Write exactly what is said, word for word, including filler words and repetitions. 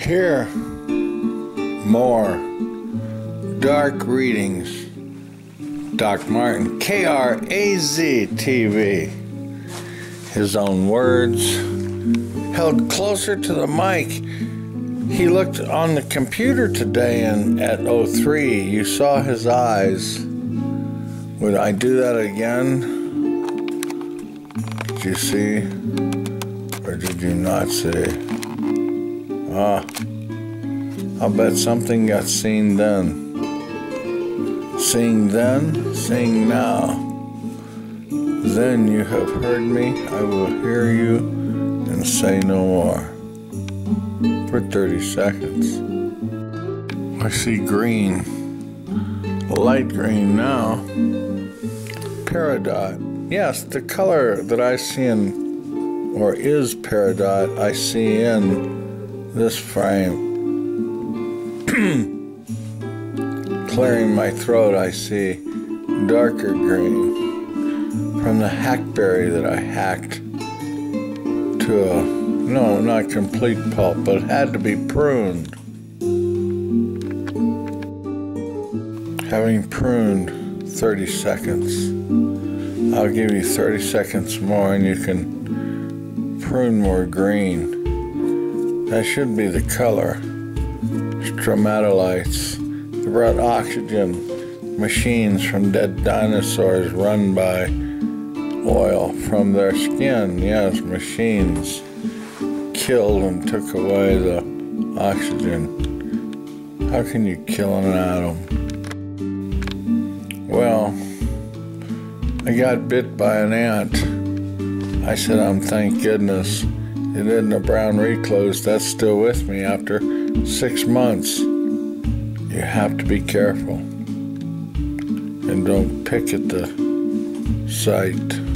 Here, more dark readings. Doc Martin, K R A Z T V. His own words, held closer to the mic. He looked on the computer today, and at oh three, you saw his eyes. Would I do that again? Did you see? Or did you not see? Ah, I'll bet something got seen then. Seeing then, seeing now. Then you have heard me, I will hear you, and say no more. For thirty seconds. I see green. Light green now. Peridot. Yes, the color that I see in, or is peridot, I see in this frame. Clearing my throat, I see darker green from the hackberry that I hacked to a, no, not complete pulp, but it had to be pruned. Having pruned thirty seconds, I'll give you thirty seconds more and you can prune more green. That should be the color. Stromatolites. They brought oxygen machines from dead dinosaurs run by oil from their skin. Yes, machines killed and took away the oxygen. How can you kill an atom? Well, I got bit by an ant. I said, I'm thank goodness it isn't a brown recluse. That's still with me after six months. You have to be careful and don't pick at the site.